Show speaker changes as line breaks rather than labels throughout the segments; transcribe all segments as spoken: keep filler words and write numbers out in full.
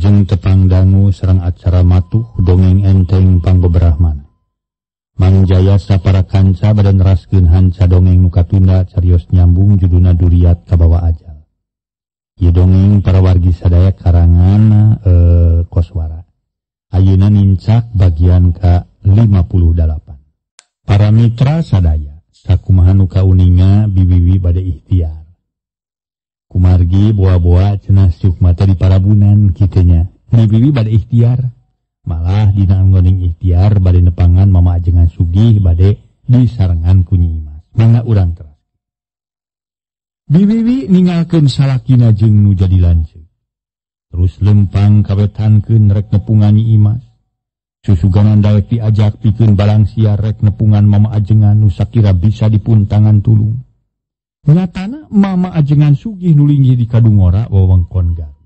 Wilujeng tepang dangu sareng acara matuh dongeng enteng pangbeberahmana. Mangjaya sapara kanca badan raskeun hanca dongeng nu katunda carios nyambung judulna Duriat Kabawa Ajal. Ieu dongeng para wargi sadaya karangan eh, Koswara. Ayeuna nincak bagian ka lima puluh delapan. Para mitra sadaya sakumaha nu kauninga bibibi bade ikhtiar. Kumargi boa-boa cenah syuk mata di parabunan kitanya. Bibibi bade ikhtiar. Malah dina nggoning ikhtiar bade nepangan mama ajengan sugih bade disarengan ku Nyi Imas. Mangga urang teras. Bibibi ningalkeun salakina jeung nu jadi lanceuk. Terus lempang kawetankeun rek nepungan Nyi Imas. Susuganan daek diajak pikeun balang siar rek nepungan mama ajengan nu sakira bisa dipuntangan tulung. Nyatana mama ajengan sugih nulinggih di Kadungora wewengkon Garut.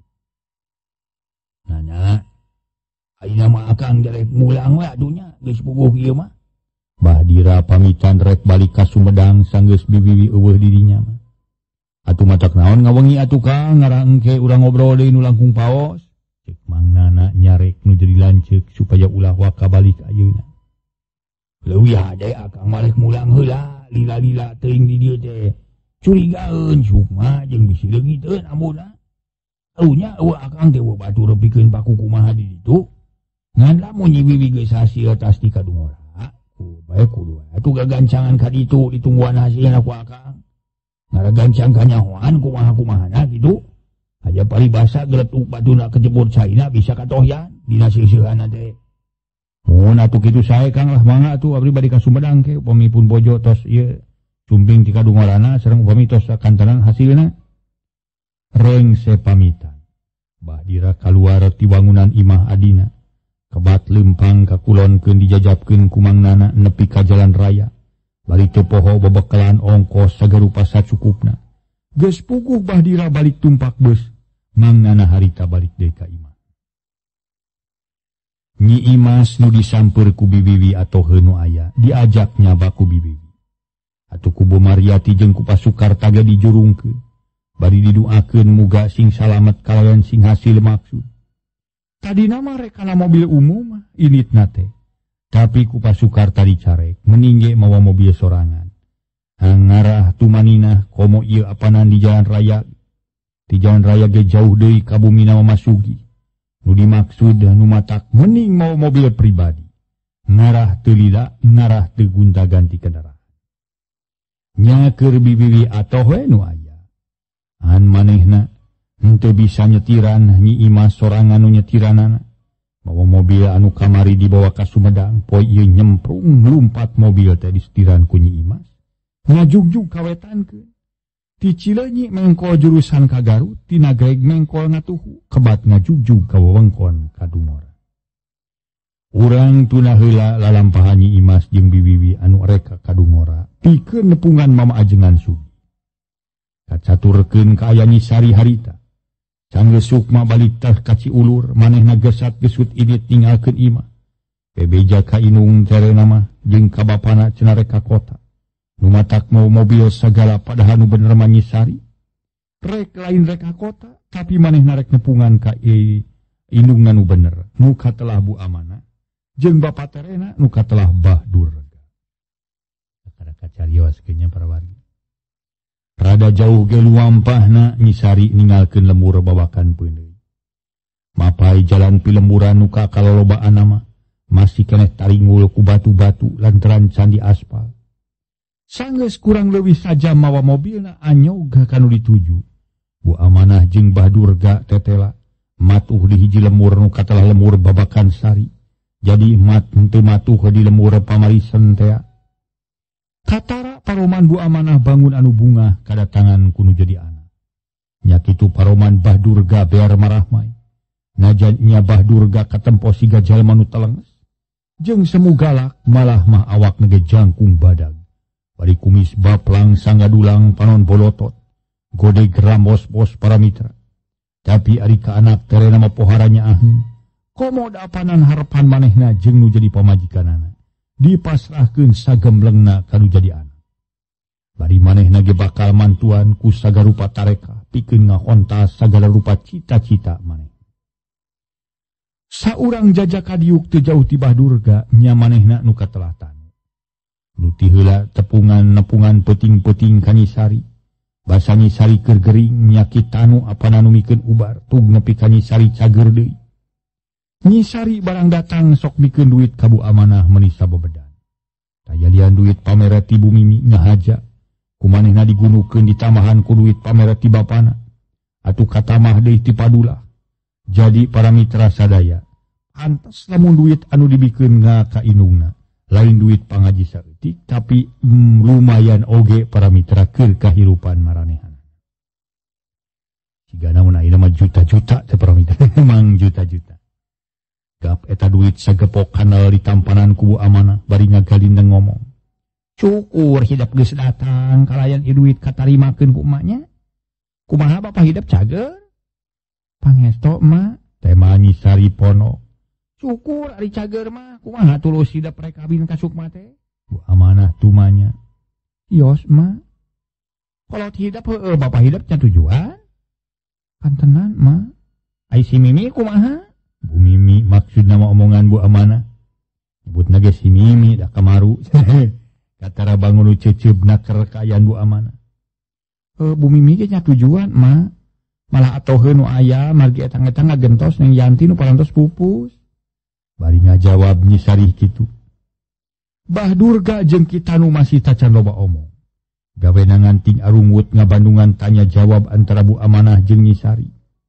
Nanya, ayeuna mah akang derek mulang we adunya geus puguh ieu mah. Bahdira pamitan rek balik ka Sumedang sanggeus bibibi eueuh di dinya mah. Atuh matak naon ngawengi atuh Kang ngarah engke urang ngobrol deui nu langkung paos. Cek mangnana nyarek nu jadi lanceuk supaya ulah waka balik ayeuna. Leuwih hade akang malih mulang heula lila-lila teuing di dieu teh. Curigaeun sukma jeung bisi leungiteun amuna. Taunya eueuh akang teh batur pikeun baku kumaha di ditu. Ngan lamun Nyi Bibi geus hasil tas di Kadungora, ku bae kudu atuh gagancangan ka ditu ditungguan hasilna ku akang. Ngaraгаncang ka nyahoan kumaha-kumahana kitu. Aja paribasa geletuk batuna kejebur caina bisa katohyan dina seuseurana teh. Mun atuh kitu sae Kang lah mangga atuh abdi bade ka Sumedang ke upami pun bojo tos ieu cumping ti Kadungorana sareng upami tos kantanan hasilna. Rengse pamitan. Bahdira kaluar ti wangunan imah adina. Kebat lempang kakulonkeun dijajabkeun ku mangnana nepi ka jalan raya. Bari teu poho babekalan ongkos sagarupa sacukupna. Geus puguh Bahdira balik tumpak beus. Mangnana harita balik deui ka imah. Nyi Imas nu disamper ku bibibi atoheun nu aya diajak nyaba ku bibibi. Atuh ku Bu Mariati jeung ku Pasukarta ge dijurungkeun. Bari didoakeun muga sing salamet kalayan sing hasil maksud. Tadina mah rek kana mobil umum initna teh. Tapi ku Pasukarta dicarek meningge mawa mobil sorangan. Ngarah tumanina komo ieu apanan di jalan raya. Di jalan raya ge jauh deui ka bumina Mama Sugi. Nu dimaksud nu matak mending mawa mobil pribadi. Ngarah teu lila, ngarah teu gunta-ganti kendaraan. Nya keur bibibi atoh we nu aya. An manehna henteu bisa nyetiran Nyi Imas sorangan nu nyetiranana. Mawa mobil anu kamari dibawa ka Sumedang, poe ieu nyemprung lumpat mobil teh disetiran ku Nyi Imas. Ngajugjug kawetankeun. Ti Cileunyi mengkol jurusan ka Garut, ti Nagreg mengkol ngatuhu, kebat ngajugjug ka wewengkon Kadungora. Urang tuna heula lalampahan Nyi Imas jeung bibibi anu rek ka Kadungora, pikeun nepungan mama ajengan Sugi. Kacaturkeun ka aya Nyisari harita. Sanggeus sukma balik teh ka Ciulur, manehna gesat gesut idit ninggalkeun imah. Bebeja ka Inung terena mah jeung ka bapana cenah rek ka kota. Nu matak mau mobil sagala padahal nu bener mah Nyisari. Rek lain rek ka kota, tapi manehna rek nepungan ka e, indungna nu bener, nu katelah Bu Amana. Jeung bapa terena nu katelah Bahdur. Kada kacarioskeun nya para wargi. Rada jauh ge luampahna Nyisari ninggalkeun lembur babakan peundeui. Mapai jalan pilemburan nu ka kalolobaan mah masih keneh taringgul ku batu-batu lantaran can di aspal. Sanggeus kurang leuwih saja mawa mobilna anyoga kanu dituju. Bu Amanah jeung Bahdurga tetela matuh di hiji lembur nu katelah lembur babakan sari. Jadi mat henteu matuh di lembur pamarisen teh. Katara paroman Bu Amanah bangun anu bunga kadatangan kuno jadi anak. Nya kitu paroman Bahdurga bear marahmai. Najan nya Bahdurga katempo siga jalma nu telenges. Jeung semu galak malah mah awak nege jangkung badag. Bari kumis baplang sanggadulang panon bolotot. Gode grambos-bos para mitra. Tapi ari ka anak terena mah poharanya aheun. Komo dapanan harapan manehna jeung nu jadi pamajikanana. Dipasrahkeun sagemblengna kanu jadi anak. Bari manehna ge bakal mantuan ku sagarupa tareka pikeun ngahontas sagala rupa cita-cita maneh. Saurang jajaka diuk teu jauh ti Bahdurga nya manehna nu katelatan. Nu ti heula tepungan nepungan peuting-peuting ka Nyisari. Basa Nyisari keur gering nyakit tanu apana nu mikeun ubar tug nepi ka Nyisari cager deui. Nyisari barang datang sok mikeun duit ka Bu Amanah meuni sabebedan. Tayalian duit pamere ti Bu Mimi ngahaja. Kumanehna digunukeun ditambahan ku duit pamere ti bapana. Atuh katamah deui ti Padulah. Jadi para mitra sadaya, pantes lamun duit anu dibikeun ka indungna, lain duit pangaji saeutik, tapi mm, lumayan oge para mitra keur kahirupan maranehan. Sigana mun ayeuna mah juta-juta teh para mitra, emang juta-juta. Gap eta duit sagepok handal ditampanan ku Bu Amanah, bari ngagalindeng ngomong. Cukur hidup geus datang, kalayan ieu duit katarimakeun ku emaknya. Kumaha Bapak hidup cager? Pangesto emak, tema Nyisari pono. Syukur ari cager mah, kumaha tulus hidup rek kabin ka Sukma teh? Bu Amanah tumanya. Yos emak. Kalau hidup heueuh Bapak hidup nya tujuan? Kan tenan emak. Ai si Mimi kumaha? Bu Mimi maksudna mah omongan Bu Amanah. Nyebutna ge si Mimi da kamaru. Katara bangun ceceubna keur kaayaan Bu Amanah. E, Bu Mimi ge nya tujuan emak. Malah atoheun nu aya margi etang-etang ngagentos neng Yanti nu parantos pupus. Bari ngajawab Nyisari kitu. Bahdurga jeung kita nu masih tacan loba omong. Gawena nganting arungut ngabandungan tanya jawab antara Bu Amanah jeung Nyisari.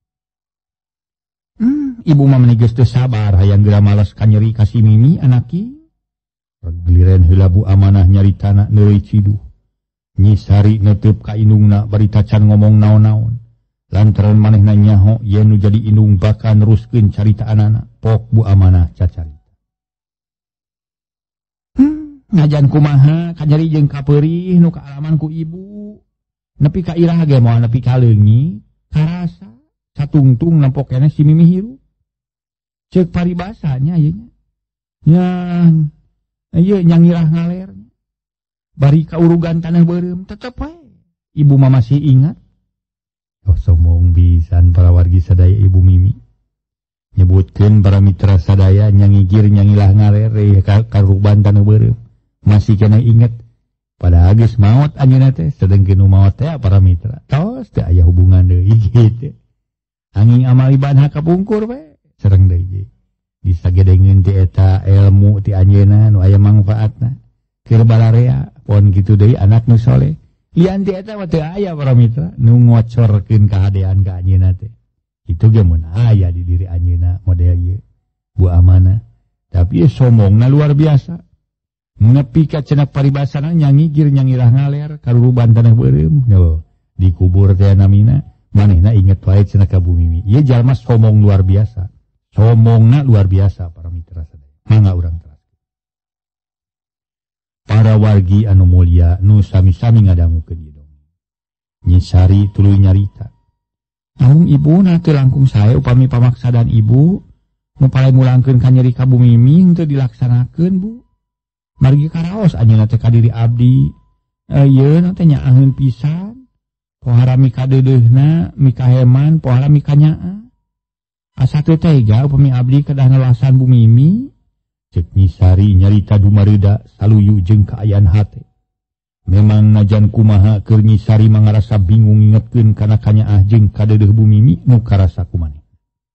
Hmm, ibu mah meuni geus teu sabar hayang geura males kanyeri ka si Mimi anaki. Regliren heula Bu Amanah nyaritana neueuy ciduh. Nyisari neuteub ka indungna bari tacan ngomong naon-naon. Lantaran manehna nyaho yen nu jadi indung bakal neruskeun caritaanana, pok Bu Amanah cacarita. Hmm, ngajan kumaha kanyeri jeung kapeurih nu kaalaman ku ibu. Nepi ka irah ge moal nepi ka leungit, karasa satungtung nempok keneh si Mimi hirup. Ceuk paribasanya ieu nya. Nyan ieu nyang irah ngaler. Bari kaurugan tanah beureum tetep wae. Ibu mah masih ingat. Oh somong pisan para wargi sadaya Ibu Mimi. Nyebutkeun para mitra sadaya nyangigir nyangilah ngarere karuban tanu beureum. Masih kena inget pada geus maot anjeunna teh sedengkeun nu maot teh para mitra. Tos teh aya hubungan deui kitu. Anging amal ibadah kapungkur we sareng deui je. Disagedengeun ti eta ilmu ti anjeunna nu aya mangfaatna. Keur balarea pon kitu deui anak nu soleh. Lian ti eta mah teu aya para mitra nu ngocorkeun kahadean ka anjeunna teh. Kitu ge mun aya di diri anjeunna model ieu Bu Amanah. Tapi ieu sombongna luar biasa. Nepi ka cenah paribasana nyangigir nyangirah ngaler karuruban tanah beureum. Yo, dikubur teh namina manehna inget wae cenah ka Bu Mimi. Ieu jalma sombong luar biasa. Sombongna luar biasa para mitra sadaya. Mangga urang teraskeun. Para wargi anu mulia nu sami-sami ngadangukeun ieu dongeng. Nyisari tuluy nyarita. Namun ibu na teu langkung sae upami pamaksadan ibu nu palai mulangkeun ka nyeri ka Bu Mimi teu dilaksanakeun Bu. Margi karaos anjeunna teh ka diri abdi. Ieu na teh nyaaheun pisan. Pohara mika deudeuhna, mika heman, pohara mika nyaa. Asa teu tega upami abdi kedah nelasan Bu Mimi. Cek Nyisari nyarita dumareuda saluyu jeung kaayaan hate. Memang najan kumaha keur Nyisari mangarasa bingung ngingetkeun kana kanyaah jeung kadeudeuh Bu Mimi nu karasa kumaneh.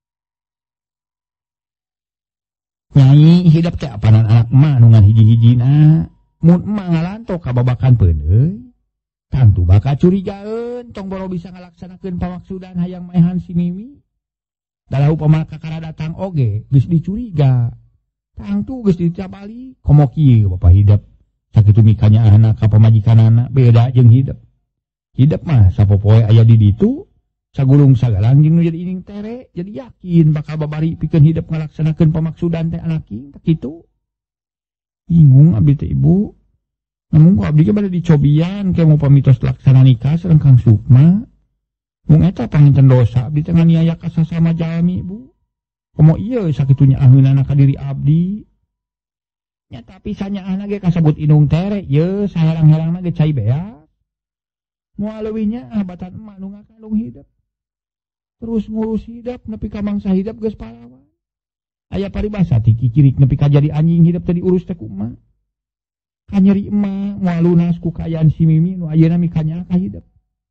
Nyai hidup teh apanan anak emak nu ngan hiji-hijina. Mun emak ngalanto ka babakan peuneuy, tangtu bakal curigaeun tong boro bisa ngalaksanakeun pamaksudan hayang maehan si Mimi. Dalah upama kakara datang oge geus dicuriga. Tangtu geus dicabali komo kieu Bapak hidup sakitu mikanya anak ka pamajikanana beda jeung hidup. Hidup mah sapopoe aya di ditu sagulung sagalang jeung nu jadi ining tere jadi yakin bakal babari pikeun hidup ngalaksanakeun pamaksudan teh anak ieu teh kitu. Bingung abdi teh Ibu. Namun ku abdi ge bade dicobian ke mau pamitos laksana nikah sareng Kang Sukma. Mung eta panginten dosa abdi teh nganiaya ka sasama jalmi Ibu. Komo ieu sakitunya aheunana ka diri abdi. Nya tapi sanyaahna ge kasebut indung tere, ye saherang-herangna ge cai beas. Moal leuwihnya abatan emak nu ngakandung hidup. Terus ngurus hidup nepi ka mangsa hidup geus pahlawan. Aya paribasa ti kikirik nepi ka jadi anjing hidup tadi urus teh ku emak. Kanyeri emak moal lunas ku kaayaan si Mimi nu ayeuna mikanya ka hidup.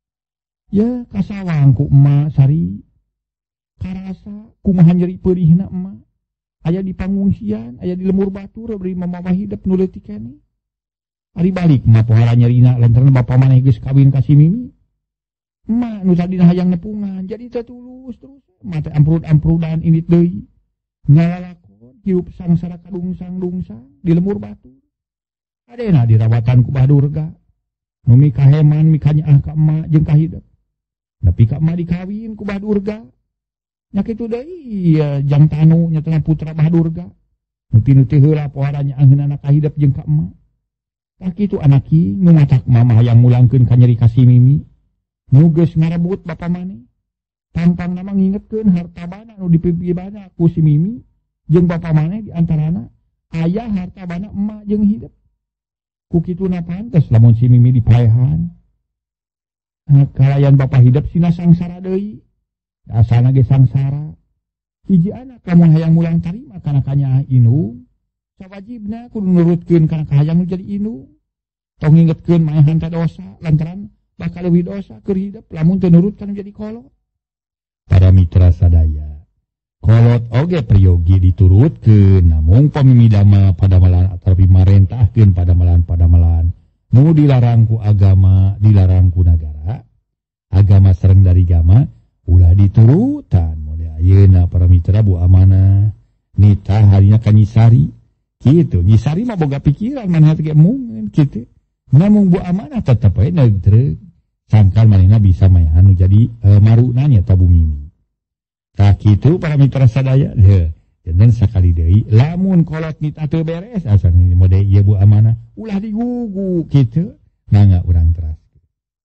Ya kasawang ku emak sari. Karasa kumaha nyeri peurihna emak. Aya di pangungsian, aya di lemur batur beri mamawa hidup nu leutik keneh. Ari balik emak pohara nyerina lantaran bapa maneh geus kawin ka si Mimi. Emak nu sadina hayang nepungan jadi teu tulus terus. Emak teh amprud-amprudan iwit deui. Ngalalakon hirup sangsara kadungsang-dungsang di lemur batur. Adena dirawatan ku Badurga. Nu mika heman mika nyaah ka emak jeung ka hidup. Nepi ka emak dikawin ku Badurga. Nya kitu deui jang tanu nya teh putra Badurga. Nuti-nuti heula pohara nyaahkeun ka hidup jeung ka emak. Tah kitu anaki nu ngacak mama hayang mulangkeun ka nyeri ka si Mimi. Nu geus ngarebut bapa maneh. Tampang nama ngingetkeun hartabana nu dipibibana ku si Mimi jeung bapa maneh di antarana aya hartabana emak jeung hidup. Ku kituna pantes lamun si Mimi dipaehan. Kalayan bapa hidup sina sangsara deui. Asana ge sangsara. Hiji anak lamun hayang mulang tarima kana kanyaah indung, sawajibna kudu nurutkeun kana hayang nu jadi indung. Tong ngingetkeun maehan teh dosa lantaran bakal leuwih dosa keur hidup lamun teu nurut kana jadi kolot. Para mitra sadaya, kolot oge priyogi diturutkeun namung pamimidama padamelan atawi marentahkeun padamelan-padamelan nu dilarang ku agama, dilarang ku nagara, agama sareng dari gama ulah diturutan. Mode ayeuna para mitra bu amanah nitah harina ka Nyisari kitu. Nyisari mah boga pikiran maneh teh mungen kitu. Namun bu amanah tetep we neutreuk sangkal manehna bisa maehan nu jadi e, maruna nya ta Bu Mimi. Tah kitu para mitra sadaya, heuh, janten sakali deui lamun kolot nitah teu beres asana mode ieu bu amanah ulah digugu kitu. Mangga urang teraskeun.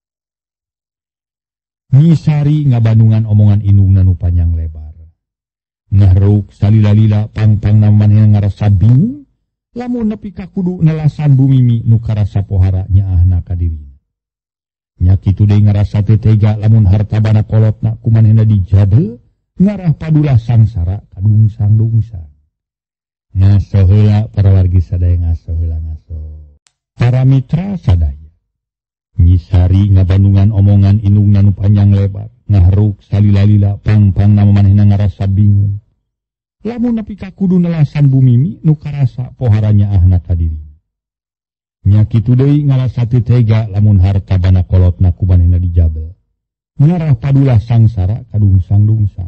Nyisari ngabandungan omongan indungna nu panjang lebar. Ngahruk salila-lila pang-pangna manehna ngarasa bingung lamun nepi ka kudu nelasan Bu Mimi nu karasa pohara nyaahna ka dirina. Nya kitu deui ngarasa teu tega lamun hartabana kolotna ku manehna dijabel ngarah padulah sangsara kadungsang-dungsang. Ngaso heula para wargi sadaya, ngaso heula ngaso. Para mitra sadaya. Nyisari ngabandungan omongan indungna nu panjang lebar, ngahruk salila-lila pang-pangna manehna ngarasa bingung. Lamun nepi ka kudu nelasan Bu Mimi nu karasa pohara nyaahna ka dirina. Nya kitu deui ngarasa teu tega lamun hartabana kolotna ku manehna dijabel. Ngarah padulah sangsara kadungsang-dungsang.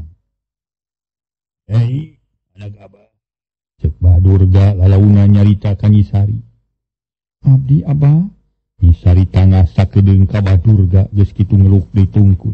Hei, anak abah. Cek Badurga lalauna nyarita ka Nyisari. Abdi abah. Nyisari tangah sakedeung ka Badurga geus kitu ngeluk deui tungkul.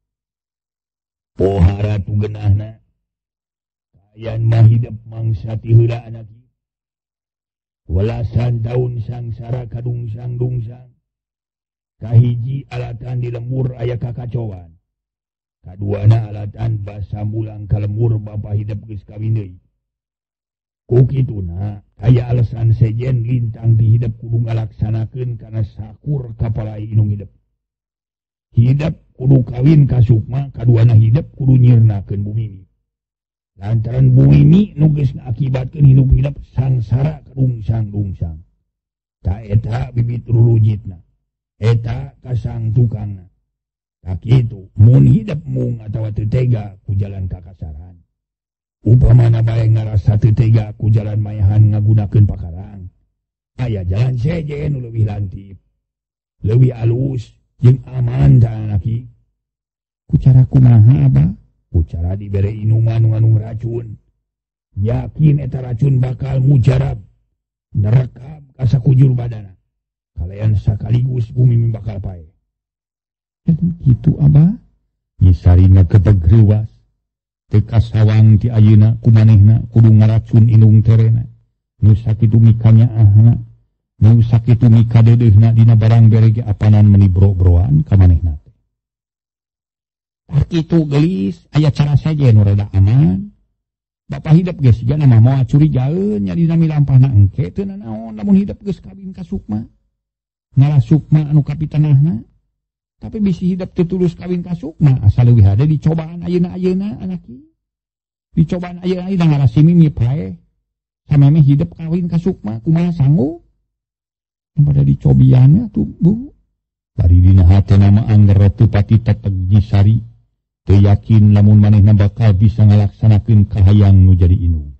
Pohara tu geunahna. Kayan mah hidup mangsa ti heula anak ieu. Welasan taun sangsara kadungsang-dungsang. Kahiji alatan di lembur aya kakacoan. Kaduana alatan basa mulang ka lembur bapa hidup geus kawin deui. Ku kituna aya alasan sejen lintang di hidup kudu ngalaksanakeun kana sakur kapalai indung hidup. Hidup kudu kawin ka Sukma, kaduana hidup kudu nyirnakeun Bu Mimi. Lantaran Bu Mimi nu geus ngakibatkeun hidup-hidup sangsara kadungsang-dungsang. Ta eta bibit rulujitna. Eta kasang tukangna. Tak itu, mun hidup mung atawa teu tega ku jalan kakasaran. Upamana bae ngarasa teu tega ku jalan maehan ngagunakeun pakarang. Aya jalan sejen nu leuwih lantip, leuwih alus jeung aman ta anak ieu. Ku cara kumaha abah? Ku cara dibere inuman nu ngandung racun. Yakin eta racun bakal mujarab nerekam ka sakujur badana. Kalayan sakaligus Bu Mimi bakal pae. Dan kitu abah. Nyisari ngagebeg reuwas. Teu kasawang ti ayeuna ku manehna kudu ngaracun indung terena. Nu sakitu mika nyaahna, nu sakitu mika dedeuna dina barang berege apanan meuni bro-broan ka manehna. Tah kitu geulis aya cara saja nu rada aman. Bapa hidup geus sigana mah moal curigaeun nya dina milampahna engke teu nanaon lamun hidup geus kawin ka Sukma. Ngalah Sukma anu kapitanahna. Tapi bisi hidup teu tulus kawin ka Sukma asal leuwih hade dicobaan ayeuna-ayeuna anak ieu. dicobaan aya aya ngara si Mimi prae sameme hidup kawin ka Sukma kumaha sanggup pada dicobiannya tuh Bu bari dina hatena mah angger teu pati teteg Nyisari teu yakin lamun manehna bakal bisa ngalaksanakeun kahayang nu jadi inung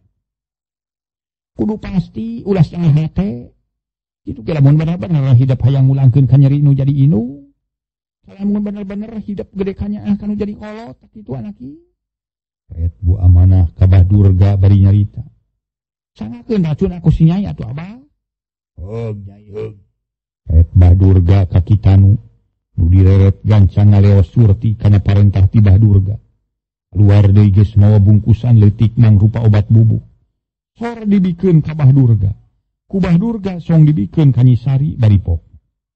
kudu pasti ulas yang hate itu kira mun bener-bener hidup hayang ngulangkeun ka nyeri nu jadi inung lamun bener-bener hidup gede kanyaah kanu jadi kolot tak itu anaki ret Bu amanah ka Badurga bari nyarita sangakeun racun aku si Nyai atuh Abah heug Nyai heug ret Badurga ka Kitanu nu direret gancang ngaleos surti kana parentah ti Badurga luar deui geus mawa bungkusan leutik mangrupa obat bubuk sor dibikeun ka Badurga ku Badurga song dibikeun ka Nyisari bari pok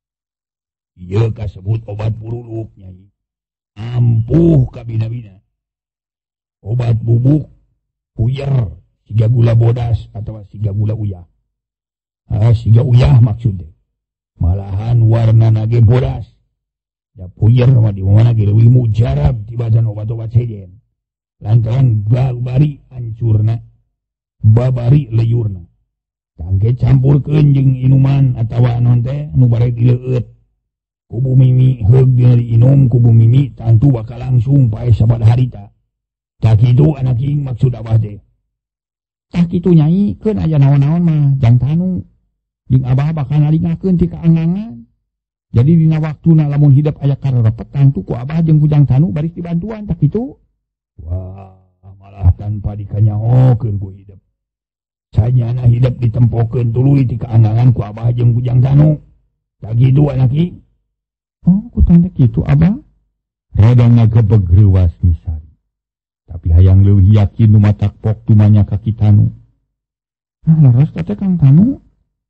ieu kasebut obat puruluk Nyai ampuh ka bina-bina obat bubuk puyer siga gula bodas atau siga gula uyah ah siga uyah maksudnya malahan warna nage bodas da puyer mah di mana ge leuwih mujarab tibatan obat-obat sejen lantaran babari hancurna babari leyurna tangke campurkeun jeung inuman atawa naon teh nu bare dileueut kubu Mimi heug dina diinum kubu Mimi tantu bakal langsung pae sabada harita tak kitu anak ing maksud Abah teh tak kitu Nyai keun aya naon-naon mah jang tanu jeung Abah bakal nalingakeun ti kaangangan jadi dina waktuna lamun hidup aya karerepet tantu ku Abah jeung ku jang tanu baris dibantuan tak kitu wah malah tanpa dikanyahokeun ku hidup sajana hidup ditempokeun tuluy ti kaangangan ku Abah jeung ku jang tanu tak kitu anak ing oh ku tanda kitu Abah rada ngagebeg reuwas Nyisari tapi hayang leuwih yakin nu matak pok tumanya ka Kitanu nah leres teh Kang Tanu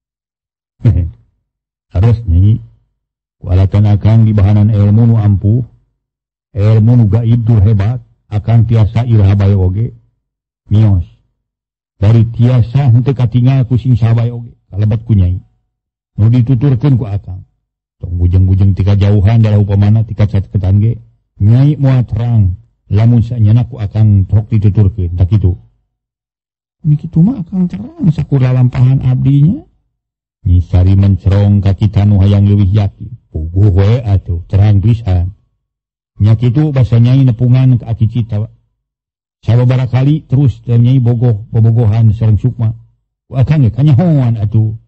harus Nyai kualatan akang di bahanan ilmu nu ampuh ilmu nu gaib tur hebat akang tiasa iraha bae oge mios dari tiasa henteu katinggal ku sing sabae oge kalebet ku Nyai nu dituturkeun ku akang tong bujeng-bujeng tika jauhan dalam upamana tika catetan ge Nyai moal terang lamun sanyana ku akang tok dituturkeun tak kitu ini kitu mah akang terang sakurla lampahan abdinya Nyisari mencerong ka Kitanu hayang leuwih yakin puguh we atuh terang pisan nya kitu basa Nyai nepungan ka aki cita sababaraha kali terus Nyai bogoh bobogohan sareng Sukma ku akang ge kanyahoan atuh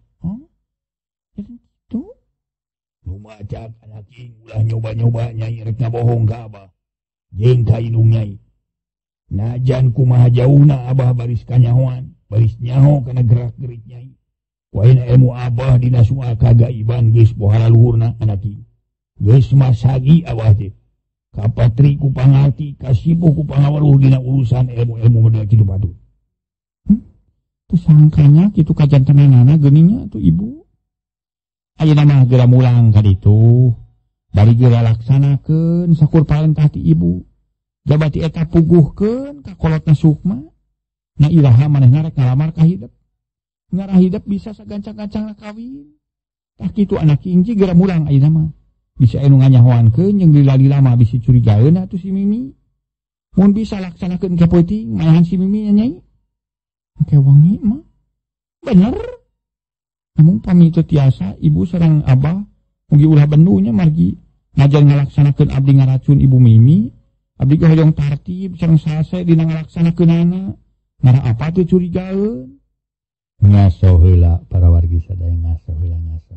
nu macak anak ing ulah nyoba-nyoba Nyai rek ngabohong ka Abah jeung ka inung Nyai najan kumaha jauhna Abah baris kanyahoan baris nyaho kana gerak-gerik Nyai waina ilmu Abah dina soal kagaiban geus bohala luhurna anak ing geus masagi Abah teh kapatri ku pangarti kasibuh ku pangaweruh dina urusan ilmu-ilmu model kitu patut hmm? Teu sangkanya kitu kajantenanana geuningnya atuh ibu ayeuna mah geura mulang ka ditu bari geura laksanakeun sakur parentah ti ibu jabati eta puguhkeun ka kolotna Sukma na iraha manehna rek ngalamar ka hidup ngarah hidup bisa sagancang-gancangna kawin tah kitu anak ingji geura mulang ayeuna mah bisa anu nganyahoankeun jeung lila-lila mah bisi curigaeun atuh si Mimi mun bisa laksanakeun kapeuting malahan si Mimi nya Nyai engke wengi mah bener namun pamitu tiasa ibu sareng Abah mugi ulah bendunya margi ngajar ngalaksanakeun abdi ngaracun ibu Mimi abdi ge hoyong tartib sareng sase dina ngalaksanakeunana ngara apa teu curigaeun ngaso heula para wargi sadaya ngaso heula ngaso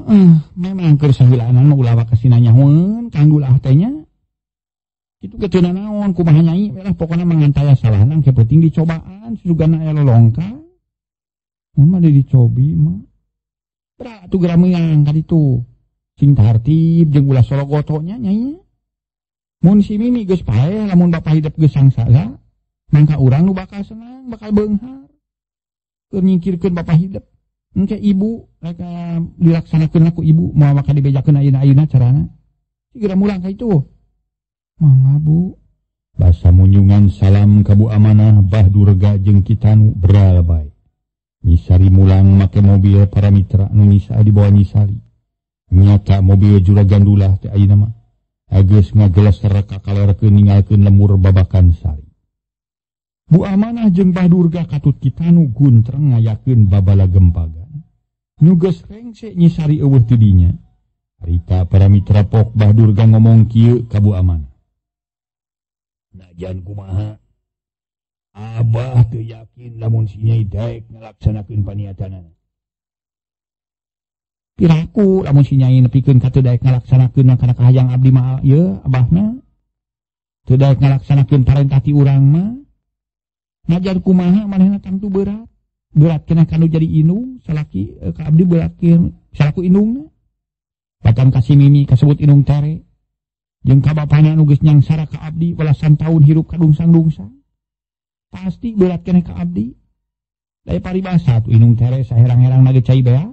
Heeh, memang keur saheulanan mah ulah kasina nyahoeun kanggo ulah teh nya. Kitu ge teu naon kumaha nyai lah pokona mangantaya salahna ke penting dicobaan sugana aya lolongka. Mun mah dicobi mah. Berat atuh gerameang ka ditu. Sing tartib jeung ulah sologotonya nyai. Mun si Mimi geus pae lamun bapa hidup geus sangsara, mangka urang nu bakal senang, bakal beunghar. Keur nyingkirkeun bapa hidup. Engke ibu reka dilaksanakeun ku ibu moal maka dibejakeun ayeuna-ayeuna carana. Sigera mulang ka itu. Mangga Bu. Basa munjungan salam ka Bu Amanah, Bah Durga jeung Kitanu beral bae. Nyisari mulang make mobil para mitra nu nyisa di bawah nyisari. Nyata mobil juragan dulah teh ayeuna mah. Ageus ngageleser kakalerkeun ninggalkeun lemur babakan sari. Bu Amanah jeung Bah Durga katut Kitanu guntreng ngayakeun babala gempagan. Nu geus rengse nyisari eueuh teu dinya. Harita para mitra pok Bah Durga ngomong kieu ka Bu Amanah. Najan kumaha? Abah teu yakin lamun si Nyai daek ngalaksanakeun paniatanana. Piraku lamun si Nyai nepikeun ka teu daek ngalaksanakeun kana kahayang abdi mah ieu abahna. Teu daek ngalaksanakeun parentah ti urang mah. Najan kumaha manehna tangtu berat. Berat kena kanu jadi inung salaki eh, ka abdi berat kieu salaku inungna. Batang ka si Mimi kasebut inung tere. Jeung ka bapana nu geus nyangsara ka abdi belasan tahun hirup kadungsang-dungsang. Pasti berat kena ka abdi. Daya paribasa tu inung tere saherang-herang nage cai beas.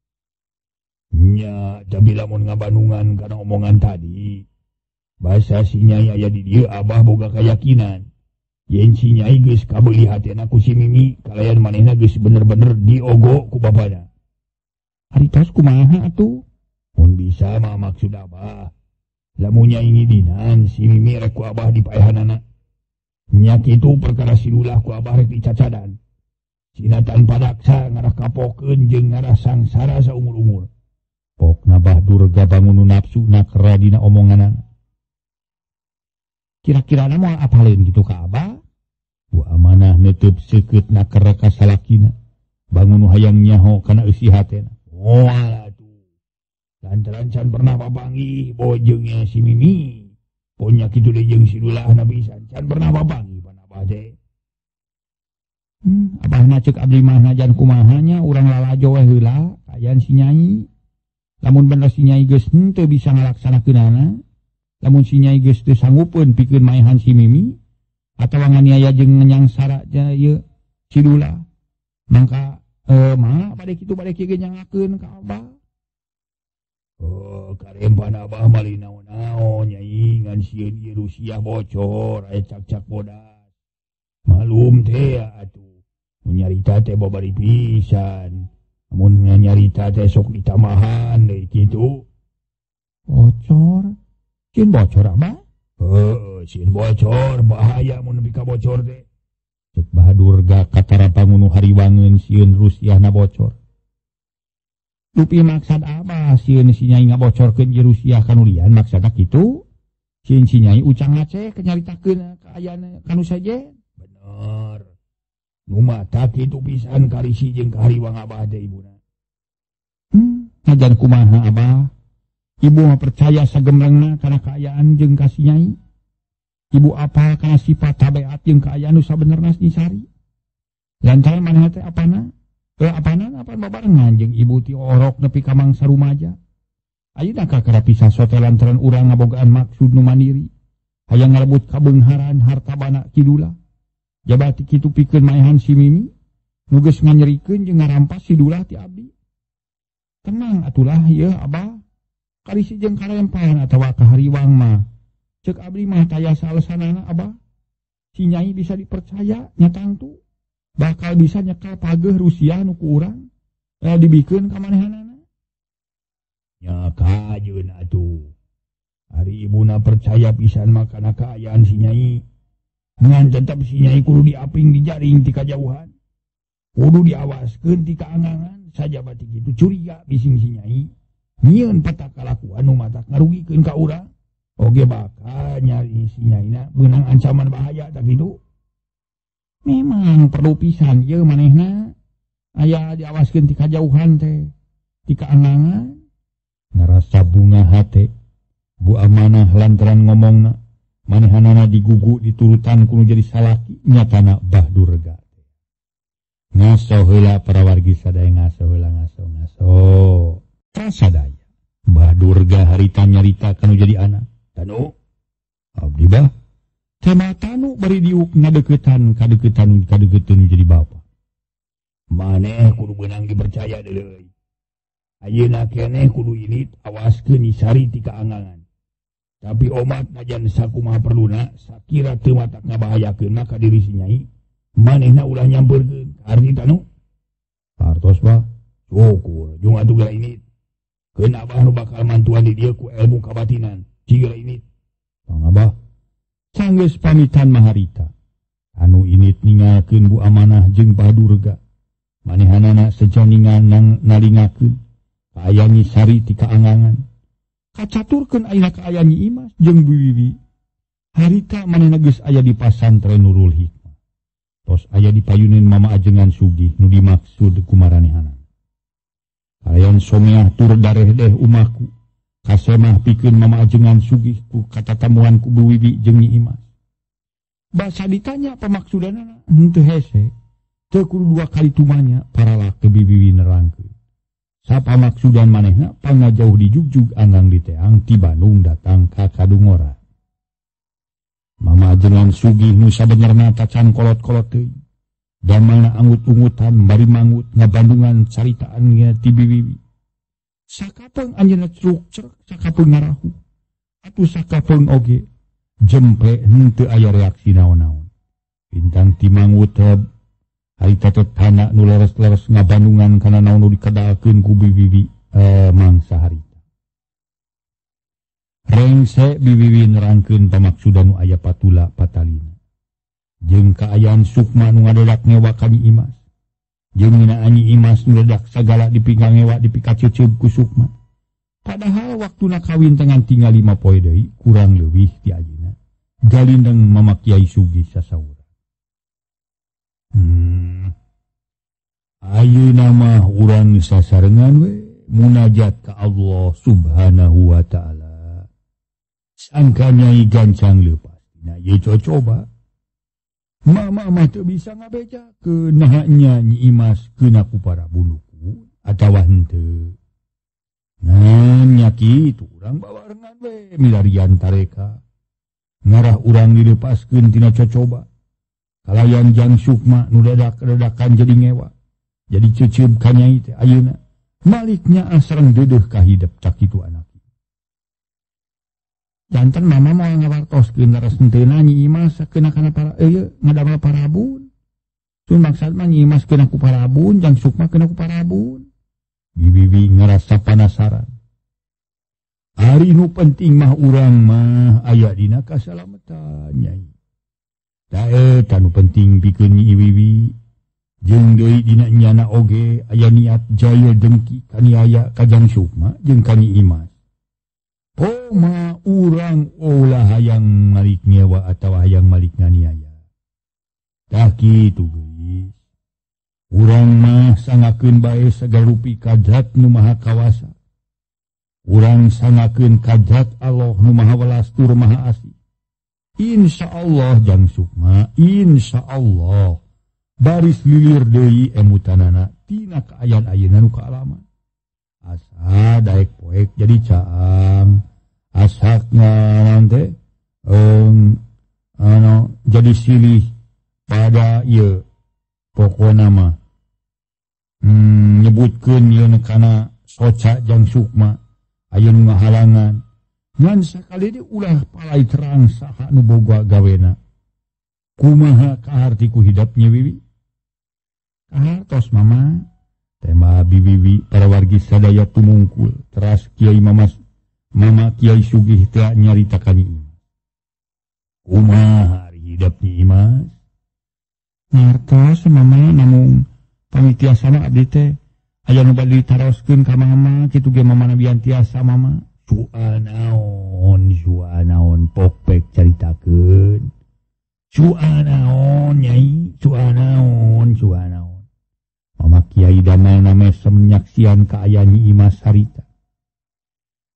Nya, tapi lamun ngabandungan kana omongan tadi. Basa si Nyai aya di dieu abah boga kayakinan. Yen si Nyai geus kabeuli hatena ku si Mimi, kalayan manehna geus bener-bener diogo ku bapana. Aritos kumaha atuh? Mun bisa mah maksud abah. Lamun Nyai ngidinan si Mimi rek ku abah dipaehanana. Nya kitu perkara silulah ku abah rek dicacadan. Cina tanpa daksa ngarah kapokeun jeung ngarah sangsara saumur-umur. Pokna Bah Durga bangun nafsu na kera dina omonganana. Kira-kira na moal apaleun gitu ka abah? Bu Amanah neuteub seukeut na kera ka salakina. Bangun hayang nyaho kana eusi hatena. Moal atuh. Lantaran can pernah babangi bojeungnya si Mimi. Ponya kitu deui jeung si Dulah na pisan. Can pernah babangi pan abah teh. Hmm, abahna ceuk abdi mah najan kumahanya urang lalajo we heula kayan si Nyai. Lamun bener si Nyai geus henteu bisa ngalaksanakeunana, lamun si Nyai geus teu sanggupeun pikeun maehan si Mimi atawa nganiaya jeung nyangsara ieu si Dulah, mangka eh mah bade kitu bade kieu ge nyangakeun ka abah. Oh, karempan abah mali naon-naon Nyai ngan sieun ieu Rusia bocor aya cak-cak bodas. Malum teh atuh. Mun nyarita teh babari pisan. Mun nyarita teh sok ditamahan deui kitu. Bocor? Sieun bocor abah? Heuh, sieun bocor bahaya mun nepi ka bocor teh. Ceuk Bah Durga katarapangun nu hariwangeun sieun Rusiana bocor. Dupi maksad abah sieun si Nyai ngabocorkeun ieu Rusia kanu lian maksudna kitu. Sieun si Nyai ucang ngaceh nyaritakeun kaayana kanu sajen. Bener. Nu mata kitu pisan karisi jeung kahariwang abah teh ibuna. Hmm, najan kumaha abah? Ibu mah percaya sagemrengna kana kaayaan jeung ka si Nyai. Ibu apal kana sifat tabeat jeung kaayaan nu sabenerna nyisari. Lantaran manehna teh apana? Eh apana apan babarengan jeung ibu ti orok nepi ka mangsa rumaja. Ayeuna kakara pisah sote lantaran urang ngabogaan maksud nu mandiri. Hayang ngarebut kabeungharan harta bana Kidulah. Jabati kitu pikeun maehan si Mimi, nu geus nganyerikeun jeung ngarampas si Dulah ti abdi. Tenang atulah ieu abah. Karisi jeung karempan atawa kahariwang mah. Ceuk abdi mah taya saalesanana abah. Si Nyai bisa dipercaya nya tangtu. Bakal bisa nyekal pageuh Rusia nu ku urang. Eh dibikeun ka manehanana. Nya kajeun atuh. Ari ibuna percaya pisan mah kana kaayaan si Nyai. Ngan tetep si Nyai kudu diaping dijaring ti kajauhan. Kudu diawaskeun ti kaangangan saja bati kitu curiga bising si Nyai. Nyieun peta kalakuan nu matak ngarugikeun ka urang. Oge bakal nyari si Nyaina beunang ancaman bahaya tak kitu. Memang perlu pisan ieu manehna aya diawaskeun ti kajauhan teh. Ti kaangangan rasa bunga hate Bu Amanah lantaran ngomongna manehanana digugu diturutan kudu jadi salaki nyatana Bahdurga ngaso heula para wargi sadaya ngaso heula ngaso ngaso prasadaya Bahdurga harita nyarita kanu jadi anak tanu abdi bah tema tanu bari diuk ngadeukeutan kadeukeutan kadeukeutan jadi bapa maneh kudu beunang dipercaya deuleuy ayeuna keneh kudu init awaskeun isari ti kaangangan tapi omat najan sakumaha perluna sakira teu matak ngabahayakeun maka diri si nyai manehna ulah nyampeurkeun arti tanu hartos bah syukur jeung atuh geura init keun abah nu bakal mantuan di dieu ku ilmu kabatinan cigeura init tong abah sanggeus pamitan maharita anu init ningalkeun Bu Amanah jeung Bahdurga manehanana sejaningan nang nalingakeun kaayani sari ti kaangangan kacaturkeun ayeuna kaayani Imas jeung Bu Wiwi harita manehna geus aya di pasantren Nurul Hikmah tos aya di payuneun Mama Ajengan Sugih nu dimaksud ku maranehanana kayan someah tur dareh deh umaku kasemah pikeun Mama Ajengan Sugih ku katatamuan ku Bu Wiwi jeung Nyi Imas basa ditanya pamaksudanana henteu hese teu kudu dua kali tumanya paralak ke Bibi nerangkeun sapa maksudan manehna pangajauh di jugjug anggang di teang ti Bandung datang ka Kadungora Mama Ajengan Sugih nu sabenerna tacan kolot-kolot teuing damelna angut-ungutan bari mangut ngabandungan caritaannya ti Bibi sakapeung anjeunna ceruk cerek sakapeung ngarahu atuh sakapeung oge jempe henteu aya reaksi naon-naon bintang ti mangut harita tetana nu leres-leres ngabandungan kana naon nu dikedalkeun ku Bibi eh, mangsa harita rengse Bibi nerangkeun pamaksudan nu aya patula patalina jeung kaayaan Sukma nu ngadedak ngewa ka Nyi Imas jeung ngeunaan Nyi Imas nu ledak sagala dipinggang ngewa dipikaceuceub ku Sukma padahal waktuna kawin tengan tinggal lima poe deui kurang leuwih ti ayeuna galindeng Mama Kiai Sugih sasaura Hmm. Ayeuna mah urang sasarengan we munajat ka Allah Subhanahu wa taala. Sangka Nyai gancang leupas. Nah, ye coba. Mama mah teu bisa ngabejakeun nahanya Nyi Imas keuna ku para bunduku atawa henteu. Nah, nya kitu urang babarengan we milarian tareka. Ngarah urang dilepaskeun tina cocoba. Kalayan Jang Sukma nu dadak-dadakan jadi ngewa jadi ceuceub ka Nyai teh ayeuna maliknya asreng deudeuh ka hidep cak kitu anak janten mama moal ngawartoskeun leres henteuna Nyi Imas sakeuna kana para ieu ngadamel parabun sun maksud mah Nyi Imas keuna ku parabun Jang Sukma keuna ku parabun Bibi ngerasa penasaran ari nu penting mah urang mah aya dina kasalametan Nyai Dae tanu penting pikeun Nyi Wiwi jeung deui dina nyana oge aya niat jaya dengki kaniaya ka Jang Sukma jeung ka Nyi Imas. Poma urang ulah hayang malik nyewa atawa hayang malik nganiaya. Tah kitu geus. Urang mah sangakeun bae sagarupi kadrat nu maha kawasa. Urang sangakeun kadrat Allah nu maha welas tur maha asih. Insya Allah Jang Sukma, insya Allah baris lilir deui emutanana tina kaayaan ayeuna nu kaalaman. Asa daek poek jadi caang, asakna nanti um, ano, jadi silih pada ieu pokona mah hmm, nyebutkeun ieu kana soca Jang Sukma ayeuna ngahalangan. Ngan sakali di ulah palai terang saha nu boga gawena. Kumaha kaharti ku hidap Nyi Wiwi? Kahartos Mama. Tema Bibi para wargi sadaya tumungkul. Teras Kiai Mama Mama Kiai Sugih teh nyaritakan Nyi Imas. Kumaha hari hidap Nyi Imas? Ngartos Mama namung pamitiasana abdi teh aya nu bade ditaroskeun ka Mama kitu ge Mama nabian tiasa Mama. Sua naon, sua naon, pokpek caritakeun. Sua naon, Nyai, sua naon, sua naon. Mama Kiai damel na mesem nyaksian kaayaan Nyi Imas harita.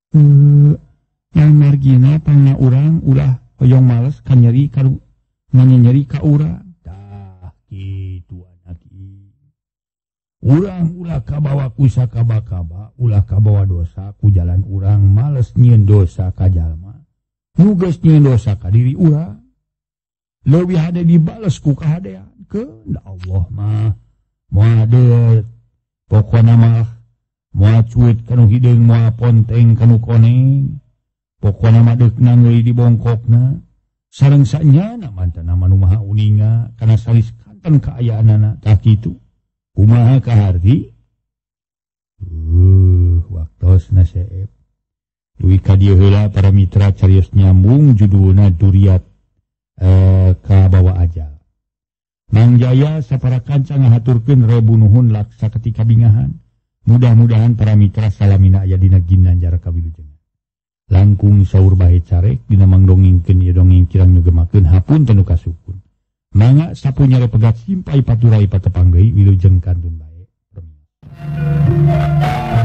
eh yang margina tanya urang ulah hoyong males kan nyeri karu nanya nyeri ka urang dah gitu anak ieu urang ulah kabawa ku sakaba-kaba ulah kabawa dosa ku jalan urang males nyieun dosa ka jalma nu geus nyieun dosa ka diri urang leuwih hade dibales ku kahadean keun Allah mah moal deut pokona mah moal cuit kanu hideung moal ponteng kanu koneng pokona mah deukna geus dibongkokna sareng sanyana mantana manu maha uninga kana salis kanten kaayaanana tah kitu kumaha kaharti uh waktosna seep duwi ka dieu heula para mitra carios nyambung judulna Duriat eh, ka bawa ajal Mang Jaya sapara kanca ngahaturkeun rebu nuhun laksa ketika bingahan mudah-mudahan para mitra salamina aya dina ginanjar kawilujengan langkung saur bae carek dina mangdongengkeun ieu dongeng kirang nyugemakeun hapunten nu kasukun mangga sapunya pegat simpai paturai patepang deui wilujeng kantun bae.